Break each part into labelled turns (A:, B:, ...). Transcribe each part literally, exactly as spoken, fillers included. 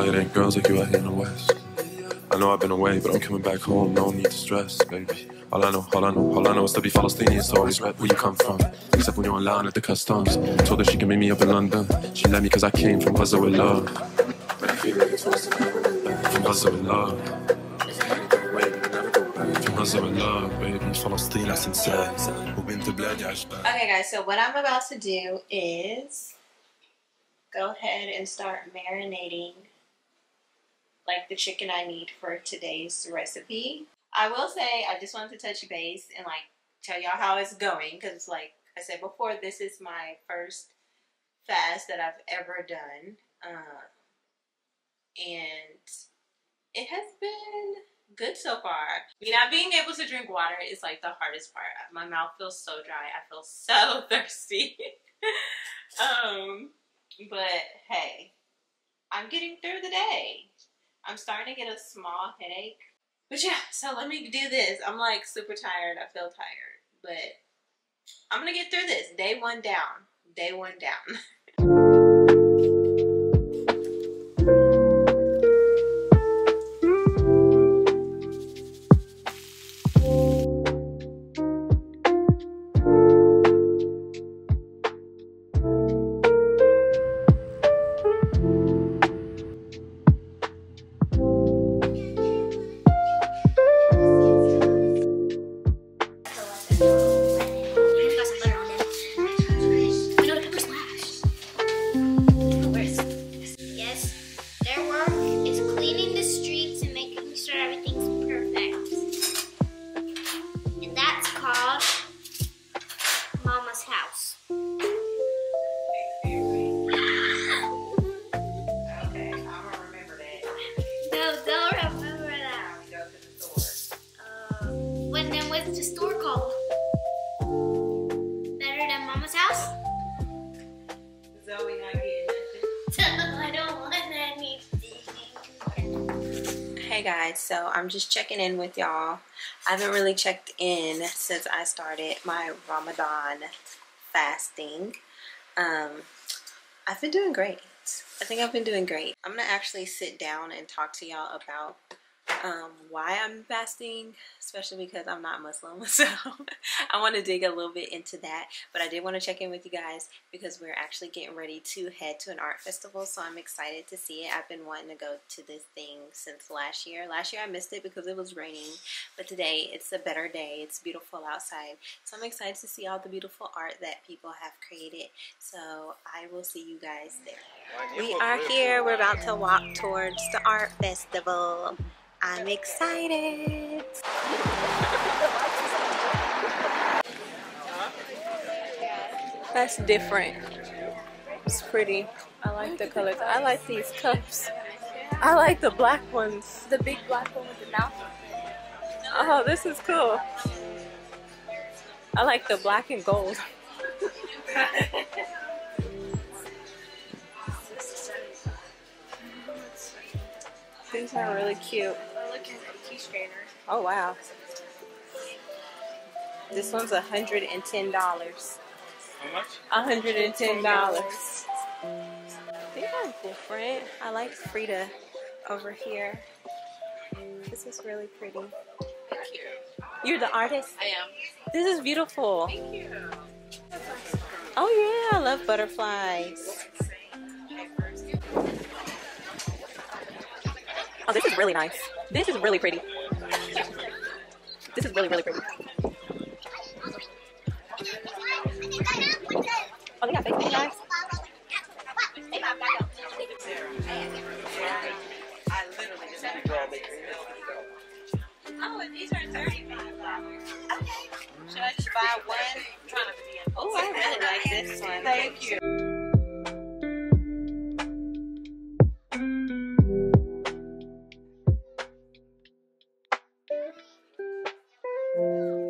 A: it ain't girls like you out here in the West. I know I've been away, but I'm coming back home, no need to stress, baby. All I know, all I know, all I know is to be Palestinian, so always rep where you come from. Except when you're online at the customs. Told her she can meet me up in London. She let me cause I came from Gaza with love. From Gaza with love. From Gaza with love, baby. Palestine, that's insane.
B: Okay guys, so what I'm about to do is go ahead and start marinating like the chicken I need for today's recipe. I will say, I just wanted to touch base and like tell y'all how it's going, because like I said before, this is my first fast that I've ever done, uh, and it has been good so far. I mean, not being able to drink water is like the hardest part. My mouth feels so dry. I feel so thirsty. um, but hey, I'm getting through the day. I'm starting to get a small headache. But yeah, so let me do this. I'm like super tired. I feel tired. But I'm gonna get through this. Day one down. Day one down. Hey guys, so I'm just checking in with y'all. I haven't really checked in since I started my Ramadan fasting. Um, I've been doing great. I think I've been doing great. I'm gonna actually sit down and talk to y'all about um, why I'm fasting, especially because I'm not Muslim. So I want to dig a little bit into that. But I did want to check in with you guys because we're actually getting ready to head to an art festival. So I'm excited to see it. I've been wanting to go to this thing since last year. Last year I missed it because it was raining. But today it's a better day. It's beautiful outside. So I'm excited to see all the beautiful art that people have created. So I will see you guys there. We are here. We're about to walk towards the art festival. I'm excited. That's different. It's pretty. I like the colors. I like these cups. I like the black ones.
C: The big black one with the mouth.
B: Oh, this is cool. I like the black and gold. These are really cute.
C: We're looking at a key strainer.
B: Oh wow. This one's a hundred and ten dollars.
A: How much?
B: A hundred and ten dollars. These are different. I like Frida over here. This is really pretty.
C: Thank you.
B: You're the artist?
C: I am.
B: This is beautiful.
C: Thank you.
B: Oh yeah, I love butterflies. Oh, this is really nice. This is really pretty. This is really, really pretty. Oh, they got fake guys. Oh, and these are thirty-five dollars. Okay. Should I just buy one? I'm trying to be. Oh, I really like this one. Thank you. Thank you.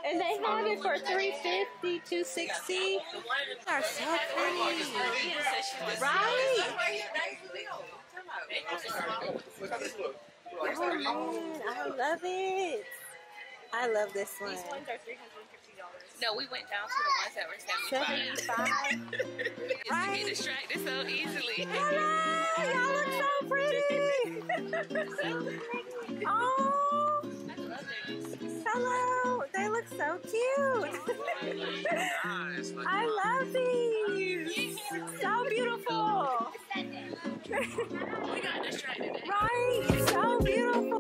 B: And they have it for three fifty, two sixty.
C: Are so pretty.
B: Right? Oh man, I love it. I love this one.
C: These ones are three hundred fifty dollars. No, we went down to the ones that were seventy-five.
B: seventy-five.
C: It's to get distracted so easily.
B: Hello, y'all look so pretty. Oh, hello. They look so cute. I love these. So beautiful.
C: We got distracted.
B: Right, so beautiful.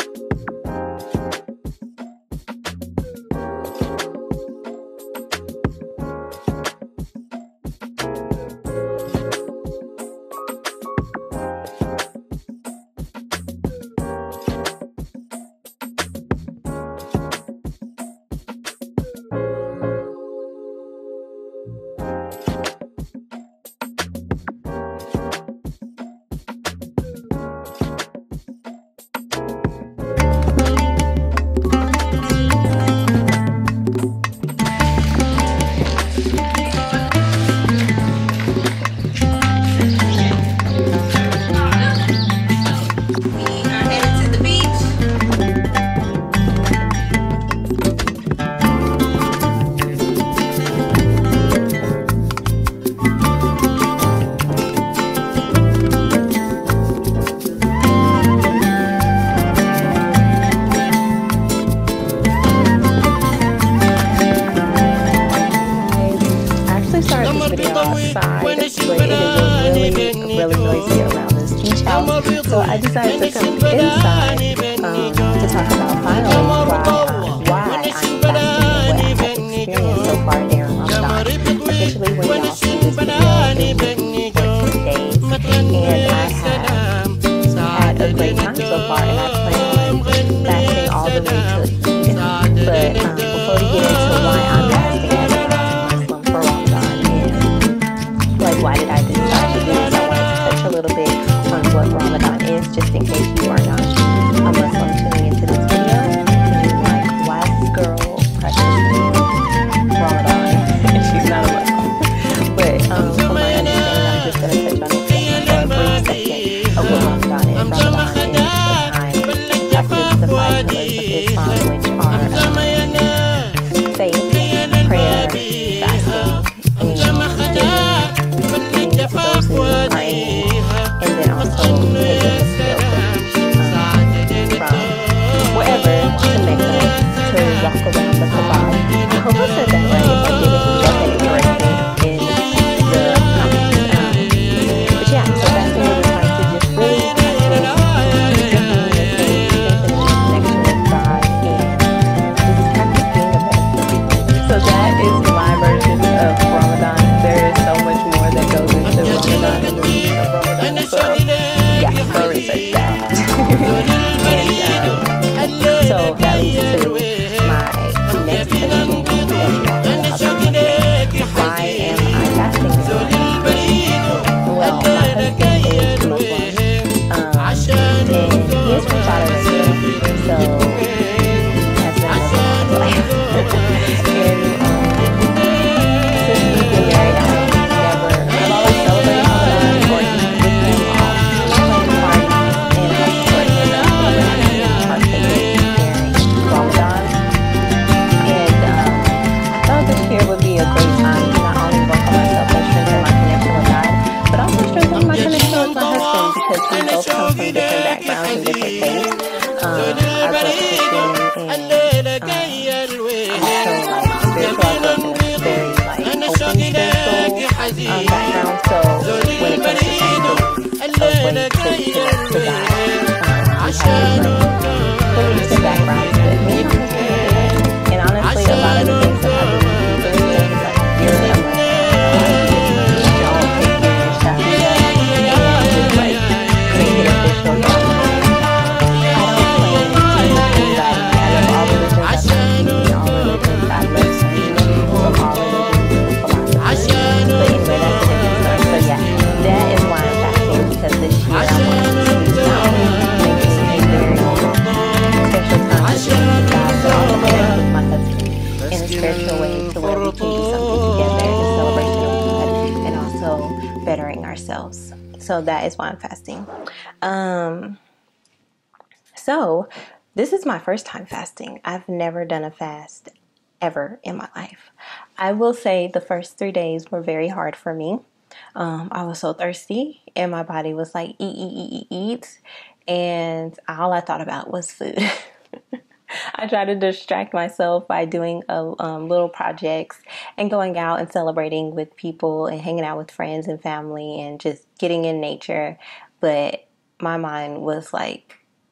B: So I decided to come inside um, to talk about finally why, uh, why I'm fasting and what I have experienced so far during Ramadan. Especially when y'all see this video, it's been fourteen days, and I have had a great time so far, and I plan on fasting all the way to Eid. But um, before we get into why I'm fasting as a Muslim for Ramadan and like why did I decide to do this, I wanted to touch a little bit on what Ramadan is, just in case you are not a Muslim tuning into this video and you're like, why is this girl practicing Ramadan and she's not a Muslim? But um, from my understanding, I'm just going to touch on it for a brief second of what Ramadan is. Ramadan is the time practice the five pillars of Islam, which are um, faith, prayer, fasting, and giving to those who are in need. And then also taking the skill um, from wherever to make them to walk around the Kaaba. I hope I said that right. If I didn't, go ahead and correct me in the comments. Um, but yeah, so fasting is a time to just really practice strengthening your faith, strengthening your connection with God, and just practice being a better person. So that is my version of Ramadan. There is so much more that goes into Ramadan and the meaning of Ramadan. So yeah, go research that. and um, so that leads to my next question. Why am I fasting? Well, my husband is Muslim, um, and he is from Saudi Arabia, so has been Muslim his life. and um, since we've been married, I've never, I've always celebrated Ramadan or eaten with him all planning parties, and I support him in partaking during Ramadan. And um, I thought this year would be a great time to not only work on myself and strengthen my connection with God, but also strengthen my connection with my husband, because we both come from different backgrounds and different faiths. Um, I grew up Christian, and um, I'm so like spiritual. I grew up in a very like open spiritual um, background. So when it comes to fasting, of ways to connect to God, um, we have different, really different backgrounds. But me and my husband are good. And honestly, a lot of the things that I believe in is like you're a Muslim. Don't take your stuff and just like make it official. I don't claim to be anybody. I love all religions. I love all religions. I love certain people of all religions and philosophies. But anyway, that's a different story. So yeah, that is why I'm fasting, because this year I want to not only make me a very a spiritual way to where we can do something together in celebration of God and also bettering ourselves. So that is why I'm fasting. Um, so this is my first time fasting. I've never done a fast ever in my life. I will say the first three days were very hard for me. Um, I was so thirsty and my body was like, eat, eat, eat, eat, eat. And all I thought about was food. I tried to distract myself by doing a, um, little projects and going out and celebrating with people and hanging out with friends and family and just getting in nature. But my mind was like,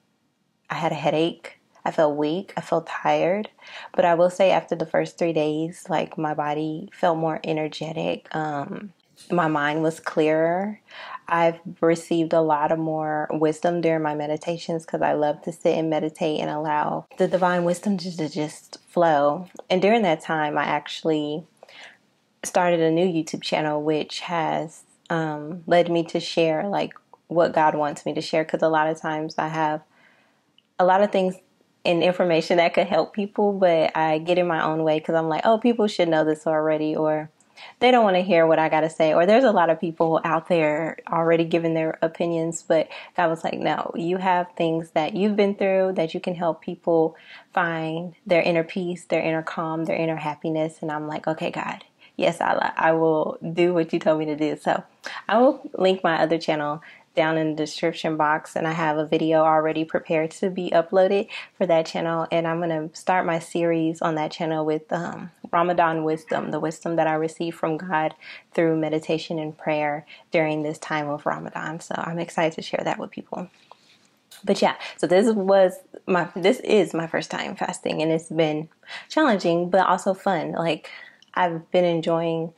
B: I had a headache. I felt weak. I felt tired. But I will say after the first three days, like my body felt more energetic. Um, my mind was clearer. I've received a lot of more wisdom during my meditations because I love to sit and meditate and allow the divine wisdom to, to just flow. And during that time, I actually started a new YouTube channel, which has um, led me to share like what God wants me to share. Because a lot of times I have a lot of things and information that could help people, but I get in my own way because I'm like, oh, people should know this already, or they don't want to hear what I got to say, or there's a lot of people out there already giving their opinions. But God was like, no, you have things that you've been through that you can help people find their inner peace, their inner calm, their inner happiness. And I'm like, okay, God, yes, I, I will do what you told me to do. So I will link my other channel down in the description box, and I have a video already prepared to be uploaded for that channel. And I'm going to start my series on that channel with um, Ramadan wisdom, the wisdom that I received from God through meditation and prayer during this time of Ramadan. So I'm excited to share that with people. But yeah, so this was my, this is my first time fasting, and it's been challenging, but also fun. Like I've been enjoying,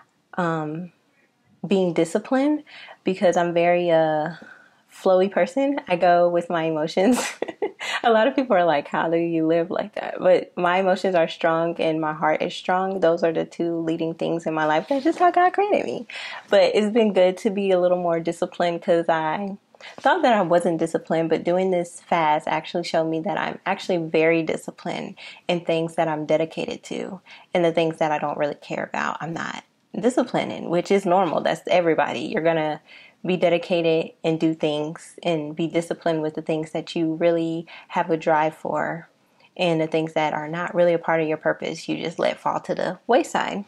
B: um, being disciplined because I'm very uh flowy person. I go with my emotions. A lot of people are like, how do you live like that? But my emotions are strong and my heart is strong. Those are the two leading things in my life. That's just how God created me. But it's been good to be a little more disciplined because I thought that I wasn't disciplined, but doing this fast actually showed me that I'm actually very disciplined in things that I'm dedicated to, and the things that I don't really care about, I'm not disciplining, which is normal. That's everybody. You're gonna be dedicated and do things and be disciplined with the things that you really have a drive for, and the things that are not really a part of your purpose you just let fall to the wayside.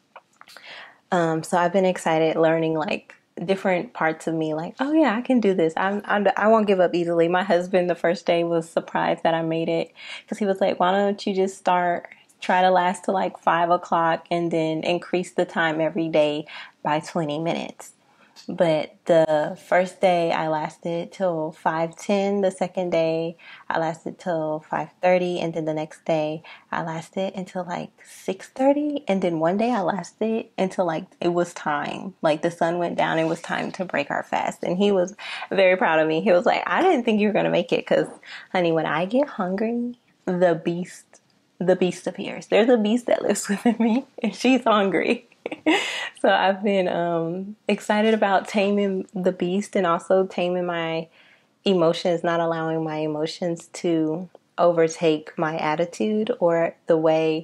B: Um, so I've been excited learning like different parts of me, like, oh yeah, I can do this. I'm, I'm I won't give up easily. My husband the first day was surprised that I made it because he was like, why don't you just start try to last to like five o'clock and then increase the time every day by twenty minutes. But the first day I lasted till five ten. The second day I lasted till five thirty. And then the next day I lasted until like six thirty. And then one day I lasted until like it was time. Like the sun went down. It was time to break our fast. And he was very proud of me. He was like, I didn't think you were going to make it because, honey, when I get hungry, the beast The beast appears. There's a beast that lives within me, and she's hungry. So I've been um, excited about taming the beast and also taming my emotions, not allowing my emotions to overtake my attitude or the way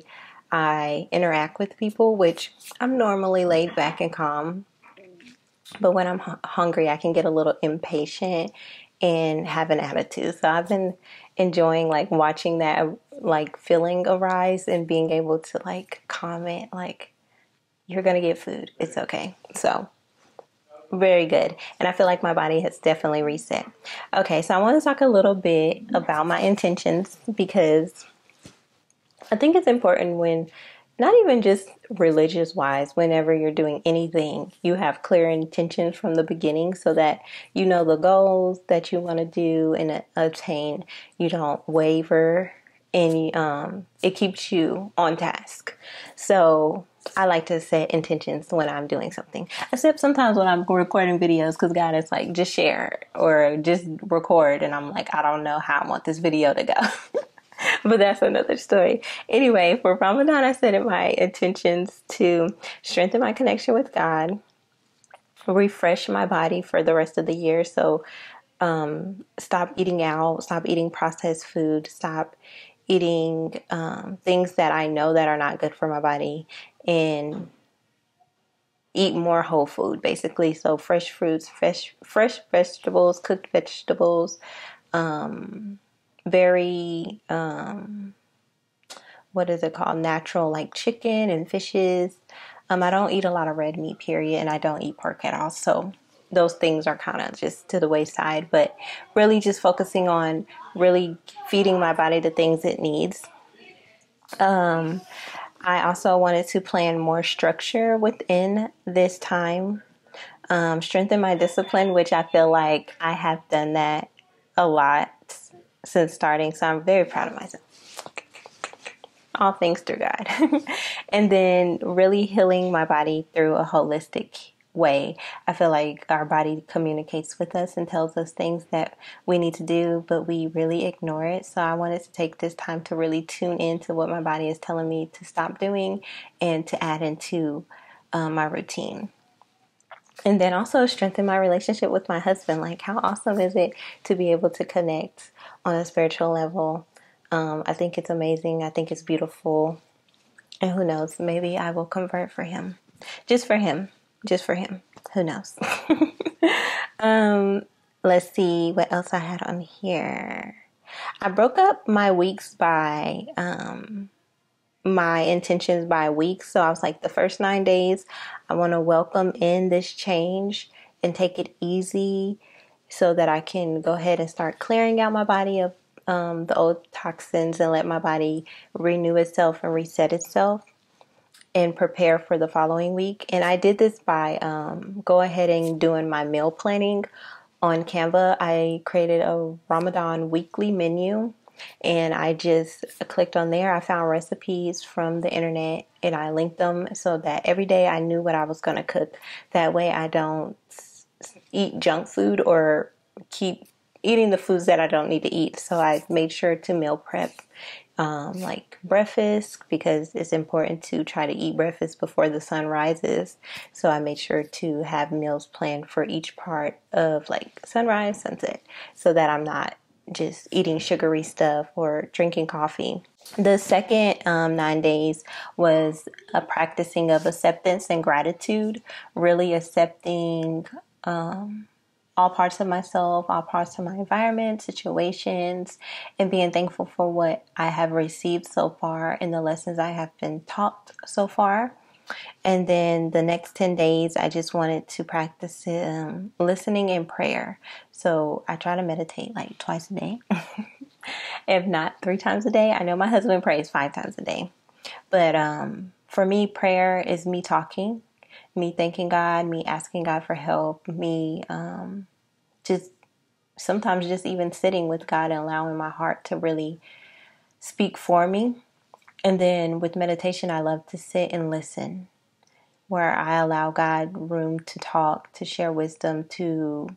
B: I interact with people, which I'm normally laid back and calm. But when I'm h- hungry, I can get a little impatient and have an attitude. So I've been enjoying like watching that like feeling arise and being able to like comment like, you're going to get food. It's okay. So very good. And I feel like my body has definitely reset. Okay. So I want to talk a little bit about my intentions because I think it's important when not even just religious wise, whenever you're doing anything, you have clear intentions from the beginning so that you know the goals that you want to do and attain. You don't waver and um, it keeps you on task. So I like to set intentions when I'm doing something, except sometimes when I'm recording videos because God is like, just share or just record. And I'm like, I don't know how I want this video to go. But that's another story. Anyway, for Ramadan, I set my intentions to strengthen my connection with God, refresh my body for the rest of the year. So um, stop eating out, stop eating processed food, stop eating um, things that I know that are not good for my body, and eat more whole food, basically. So fresh fruits, fresh fresh vegetables, cooked vegetables, um, very um, what is it called? Natural, like chicken and fishes. Um, I don't eat a lot of red meat, period, and I don't eat pork at all. So those things are kind of just to the wayside, but really just focusing on really feeding my body the things it needs. Um, I also wanted to plan more structure within this time, um, strengthen my discipline, which I feel like I have done that a lot since starting. So I'm very proud of myself. All thanks to God. And then really healing my body through a holistic way. I feel like our body communicates with us and tells us things that we need to do, but we really ignore it. So I wanted to take this time to really tune into what my body is telling me to stop doing and to add into um, my routine. And then also strengthen my relationship with my husband. Like, how awesome is it to be able to connect on a spiritual level? Um, I think it's amazing. I think it's beautiful. And who knows, maybe I will convert for him. Just for him. Just for him. Who knows? um, let's see what else I had on here. I broke up my weeks by um, my intentions by weeks. So I was like, the first nine days, I want to welcome in this change and take it easy so that I can go ahead and start clearing out my body of um, the old toxins and let my body renew itself and reset itself and prepare for the following week. And I did this by um, go ahead and doing my meal planning on Canva. I created a Ramadan weekly menu, and I just clicked on there. I found recipes from the internet and I linked them so that every day I knew what I was going to cook. That way I don't eat junk food or keep eating the foods that I don't need to eat. So I made sure to meal prep um, like breakfast, because it's important to try to eat breakfast before the sun rises. So I made sure to have meals planned for each part of like sunrise, sunset, so that I'm not just eating sugary stuff or drinking coffee. The second um, nine days was a practicing of acceptance and gratitude, really accepting um, all parts of myself, all parts of my environment, situations, and being thankful for what I have received so far and the lessons I have been taught so far. And then the next ten days, I just wanted to practice um, listening and prayer. So I try to meditate like twice a day, if not three times a day. I know my husband prays five times a day. But um, for me, prayer is me talking, me thanking God, me asking God for help, me um, just sometimes just even sitting with God and allowing my heart to really speak for me. And then with meditation, I love to sit and listen, where I allow God room to talk, to share wisdom, to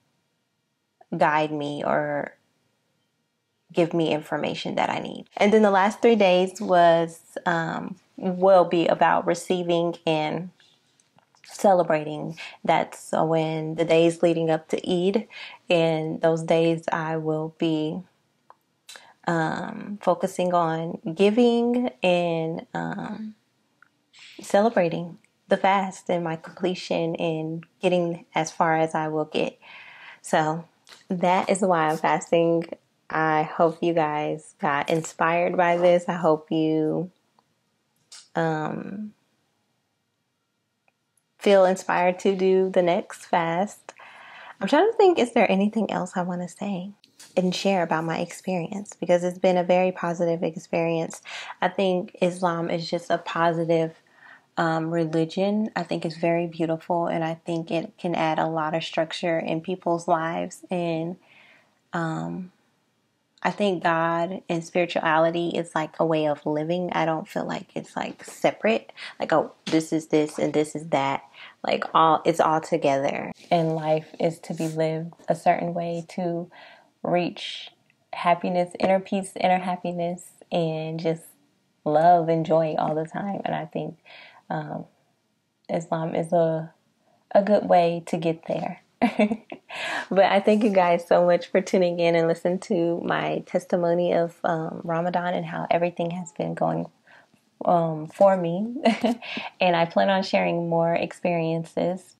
B: guide me or give me information that I need. And then the last three days was um, will be about receiving and celebrating. That's when the days leading up to Eid, and those days I will be um, focusing on giving and um, celebrating the fast and my completion and getting as far as I will get. So that is why I'm fasting. I hope you guys got inspired by this. I hope you um, feel inspired to do the next fast. I'm trying to think, is there anything else I want to say and share about my experience? Because it's been a very positive experience. I think Islam is just a positive um, religion. I think it's very beautiful, and I think it can add a lot of structure in people's lives. And um, I think God and spirituality is like a way of living. I don't feel like it's like separate. Like, oh, this is this and this is that. Like all, it's all together. And life is to be lived a certain way to reach happiness, inner peace, inner happiness, and just love and joy all the time. And I think um, Islam is a a good way to get there.
D: But I thank you guys so much for tuning in and listening to my testimony of um, Ramadan and how everything has been going um, for me. And I plan on sharing more experiences